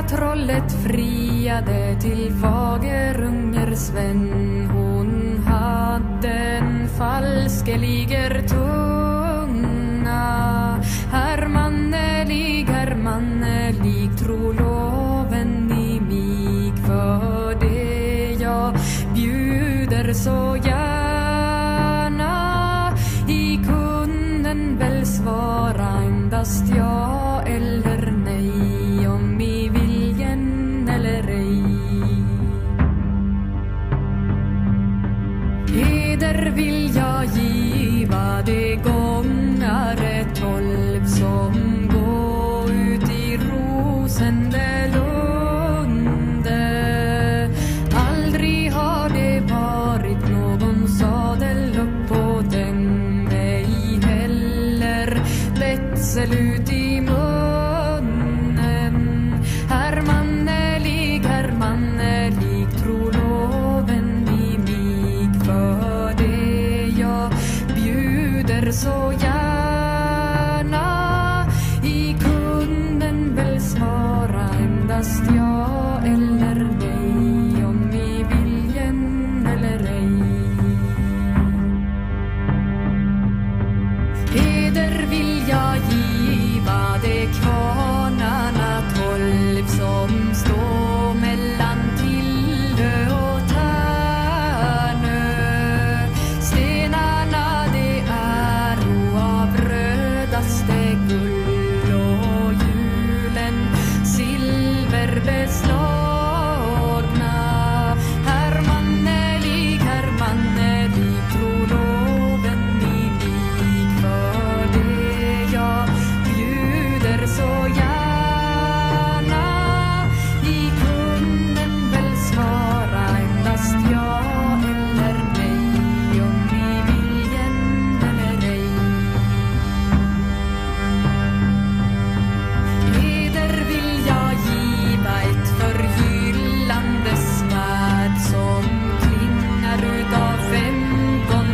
trollet friade till fagerunger Sven. Hon hade en falskeliger tunga. Hermannelig, tro loven i mig. För det jag bjuder så gärna. I kunden väl svara endast ja eller nej. Om i viljen eller ej. Heder vill jag giva det gångare 12 som gå ut i Rosendelunde. Aldrig har det varit någon sadel upp på den, ej heller betsel ut i munnen. Hermannelig, tro loven i mig. För det jag bjuder så gärna. I kunden väl svara endast ja eller nej. Om i viljen eller ej. Heder vill jag giva det kvarnarna 12 som står mellan Tillö och Tärnö. Stenarna det är av rödaste guld och julen silverbeslagna. Hermannelig, tro loven i mig. För det jag bjuder så gärna. I kunden väl svara endast ja eller nej. Om i viljen eller ej. Heder vill jag giva ett förgyllande svärd som klingar utav 15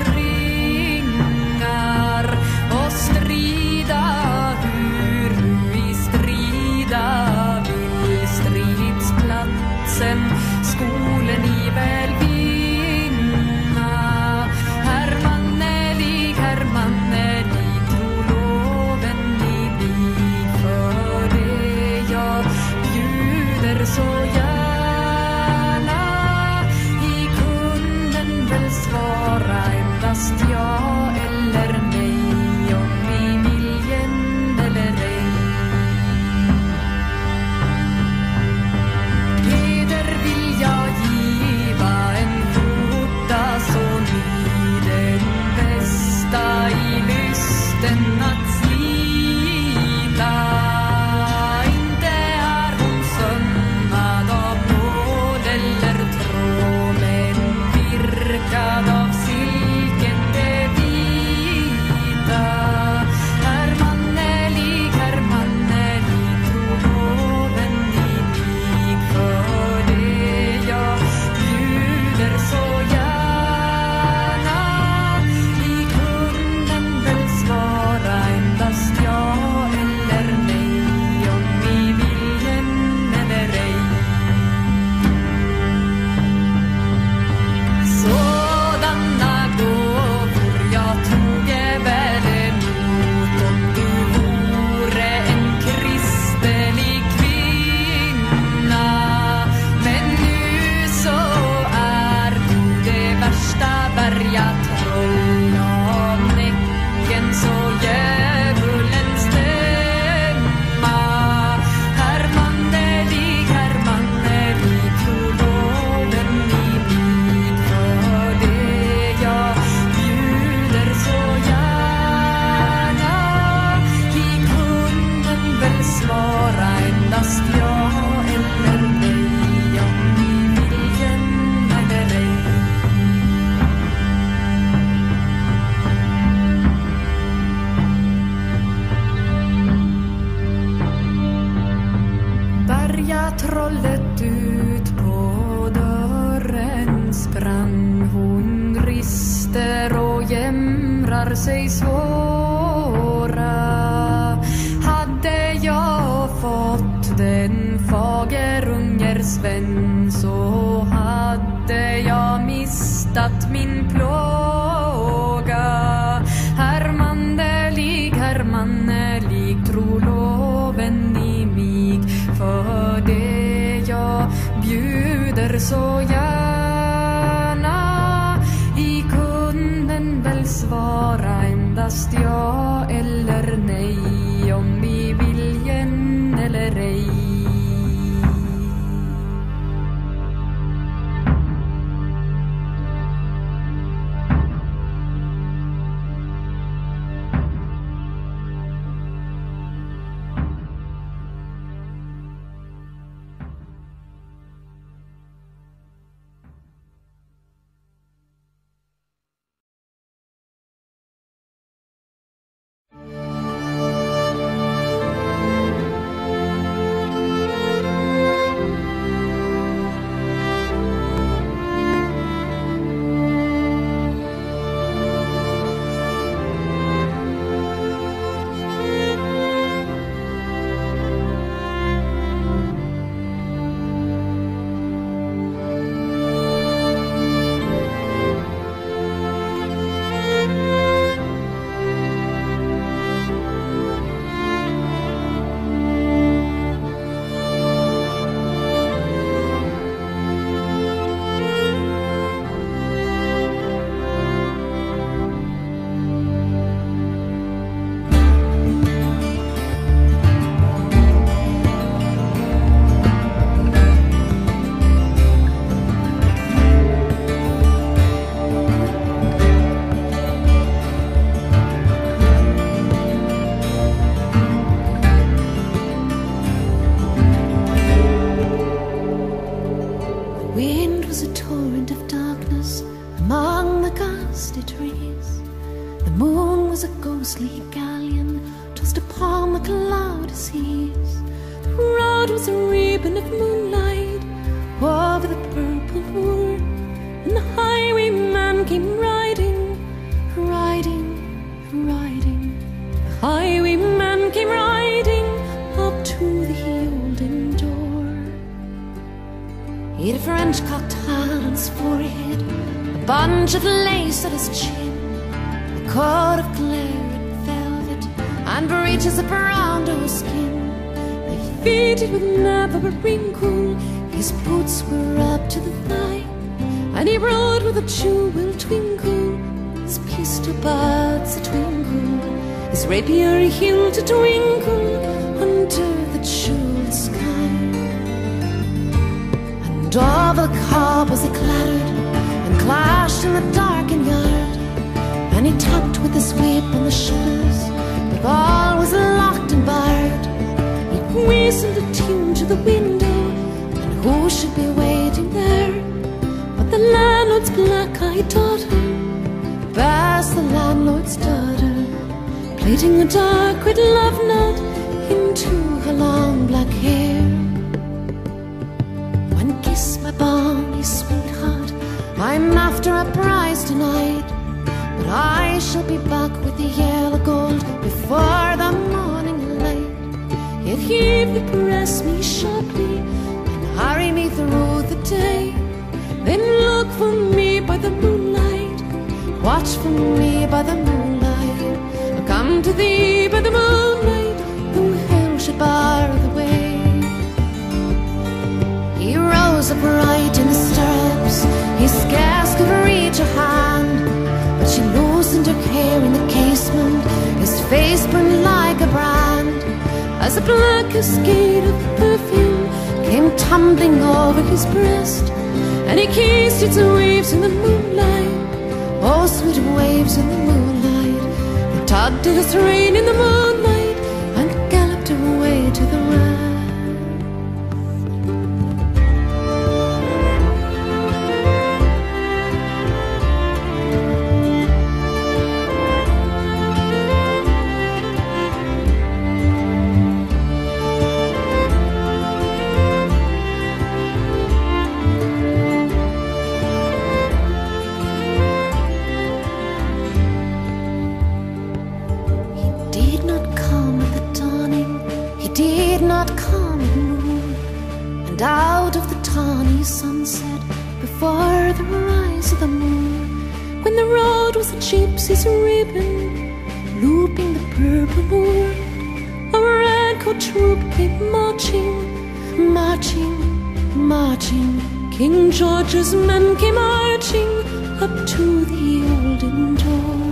guldringar. Och strida hur i strida vill stridsplatsen skolen i väl vinna. Hermannelig, tro loven i mig. För det jag bjuder så gärna. I kunden väl svara endast ja eller nej. Om i viljen eller ej. Heder vill jag giva en skjorta så ny. Den bästa i lysten att slita. Inte är hon sömmad av nål eller tråd, men virkad av silken det vita. Hermannelig, tro loven i mig. För det jag bjuder så gärna. I kunden väl svara endast ja eller nej. Om i viljen eller ej. Sådana gåvor jag toge väl emot om du vore en kristelig kvinna. Men nu så är du det värsta bergatroll av näcken så djävulen stämma. Hermannelig, tro loven i mig. För det jag bjuder så gärna. I kunden väl svara endast ja eller nej. Om i viljen eller ej. Bergatrollet ut på dörren sprang. Hon rister och jämrar sig svåra. Hade jag fått den fagerunger Sven, så hade jag mistat min plåga. Hermannelig, tro loven i mig, för det jag bjuder så gärna. I kunden väl svara endast ja eller nej, om vi viljen eller ej. did not come at the dawning, he did not come at noon. And out of the tawny sunset, before the rise of the moon, when the road was a gypsy's ribbon, looping the purple moor, a red-coat troop came marching, marching, marching. King George's men came marching up to the olden door.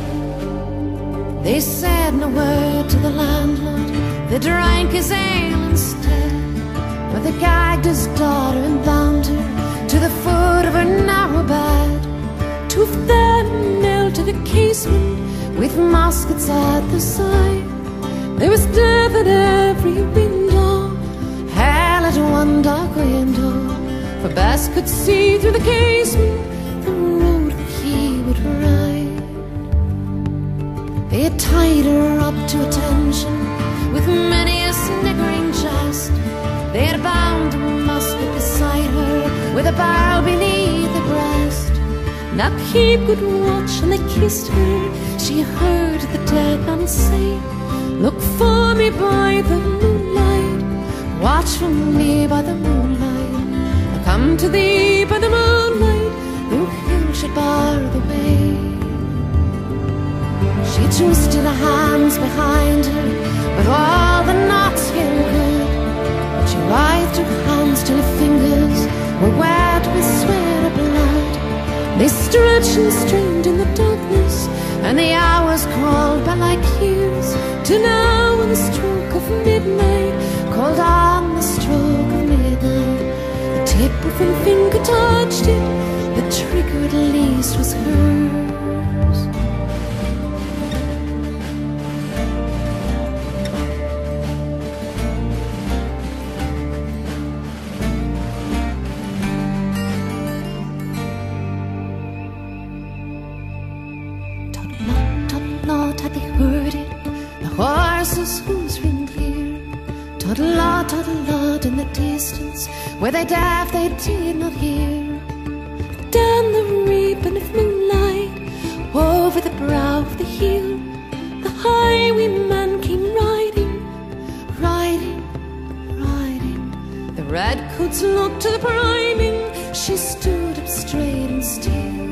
They said no word to the landlord, they drank his ale instead, but they gagged his daughter and bound her to the foot of her narrow bed. Two of them nailed to the casement with muskets at their side. There was death at every window, hell at one dark window, for Bess could see through the casement the road that he would ride. They had tied her up to attention with many a sniggering jest. They had bound a musket beside her with a barrel beneath the breast. Now keep good watch, and they kissed her. She heard the dead man say, look for me by the moonlight, watch for me by the moonlight. I come to thee by the moonlight, no hill should bar the way. She twisted her hands behind her, but all the knots held good. She writhed her hands till her fingers were wet with sweat of blood. They stretched and strained in the darkness, and the hours crawled by like years, till now on the stroke of midnight, called on the stroke of midnight, the tip of her finger touched it, the trigger at least was hers. Tot-lot, had they heard it, the horses' hooves ring clear. Tot-lot in the distance, were they deaf they did not hear. Down the ribbon of moonlight, over the brow of the hill, the highwayman came riding, riding, riding. The redcoats looked to the priming, she stood up straight and still.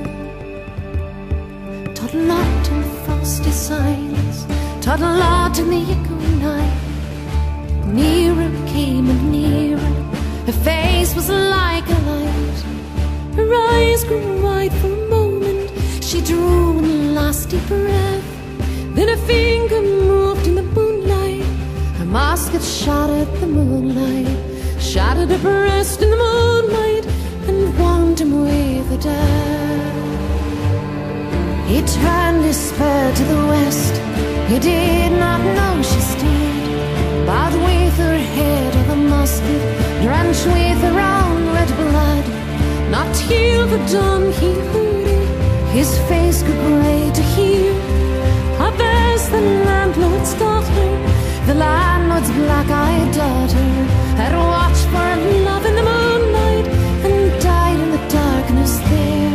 Tot-lot in the frosty silence, tot-lot in the echoing night. Nearer came and nearer, her face was like a light. Her eyes grew wide for a moment, she drew one last deep breath. Then her finger moved in the moonlight, her musket shot at the moonlight, shattered her breast in the moonlight, and warmed him with a death. He turned his spur to the west, he did not know she stood, bowed with her head of the musket, drenched with her own red blood. Not till the dawn he heard it, his face grew grey to hear. How Bess, the landlord's daughter, the landlord's black-eyed daughter, had watched for love in the moonlight, and died in the darkness there.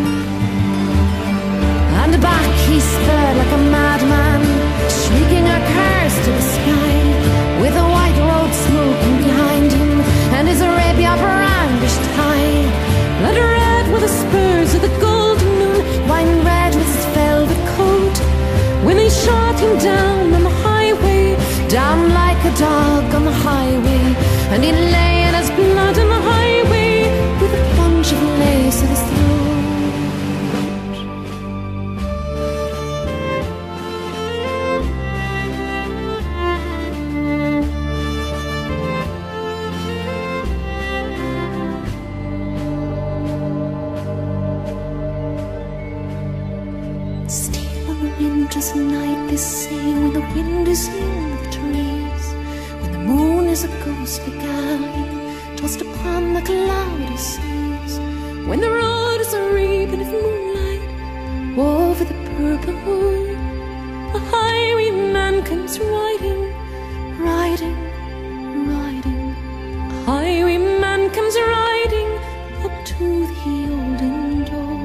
And back he sped like a madman, shrieking a curse to the sky, with the white road smoking behind him, and his Arabia brandished high. Blood red with the spurs of the golden moon, wine red with his velvet coat, when they shot him down on the highway, down like a dog on the highway, and he lay in his blood on the highway, with a bunch of lace at his throat. Winter's night, they say, when the wind is in the trees, when the moon is a ghostly galleon tossed upon the cloudy seas, when the road is a ribbon of moonlight over the purple moor, a highwayman comes riding, riding, riding. A highwayman comes riding up to the olden door.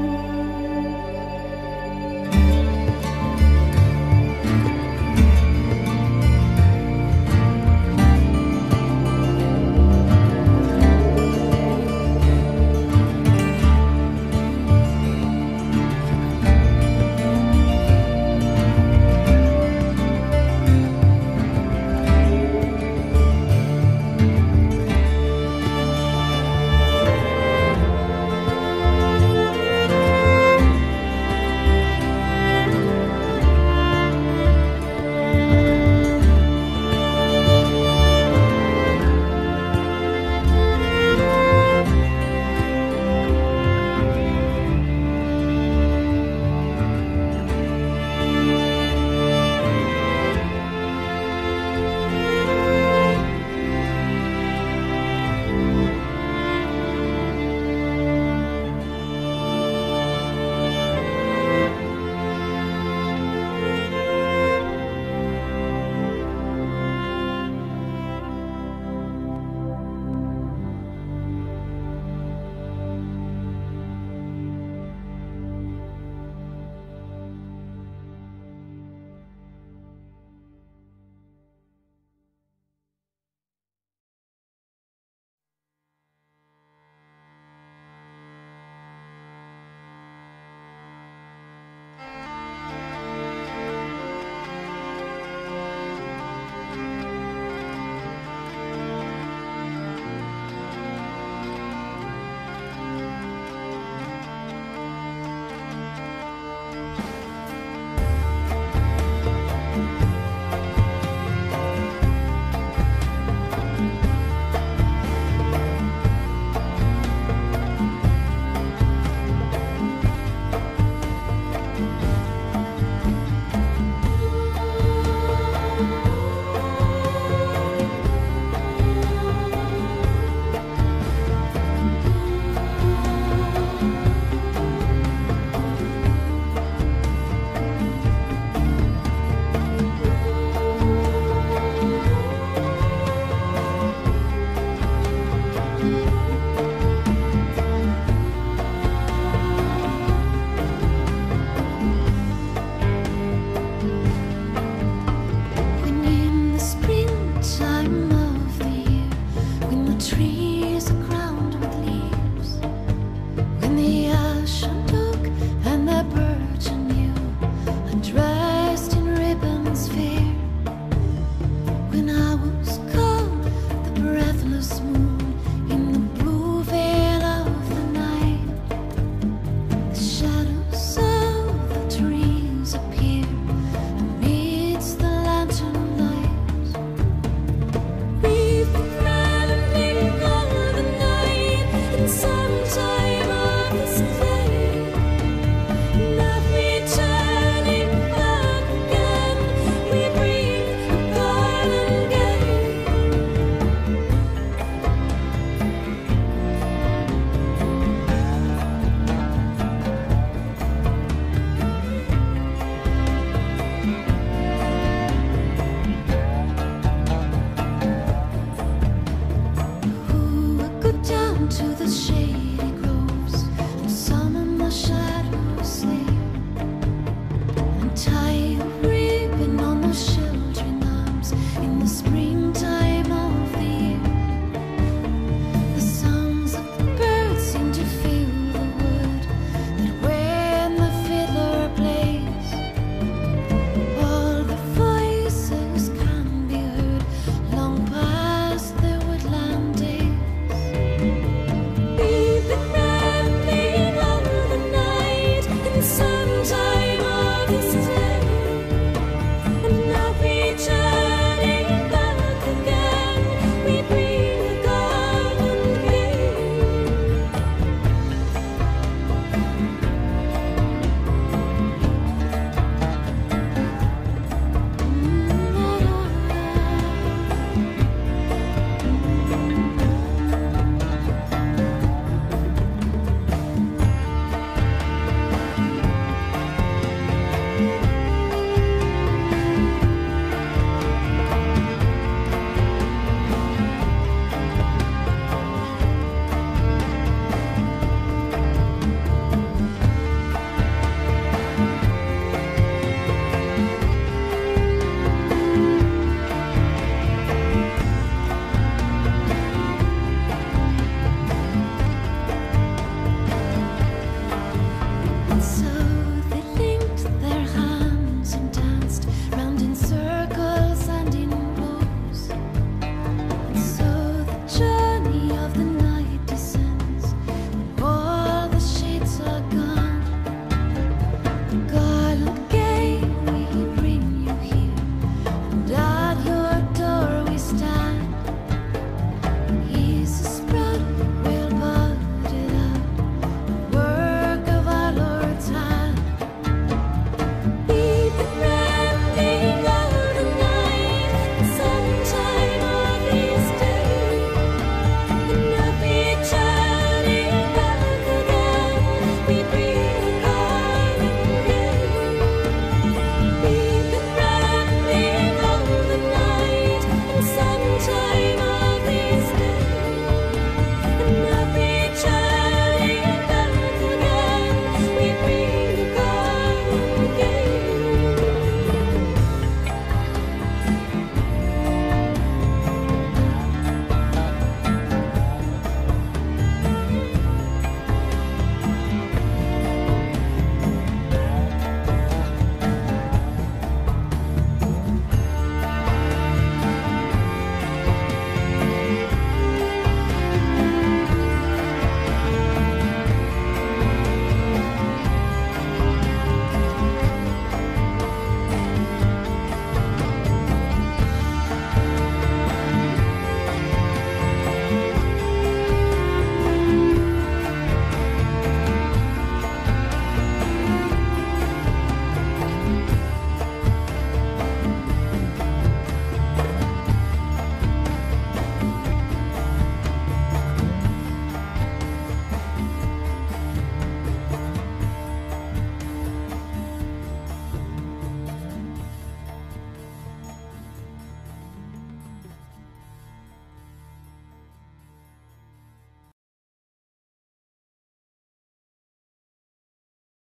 trees are crowned with leaves, when the ashen oak and the birch anew are dressed in ribbons fair, when I was cold, the breathless moon in the blue veil of the night, the shadows of the trees appear amidst the lantern light. We've been running all the night, and sometime of this day, not returning back again, we breathe a garland gay. Who would go down to the shade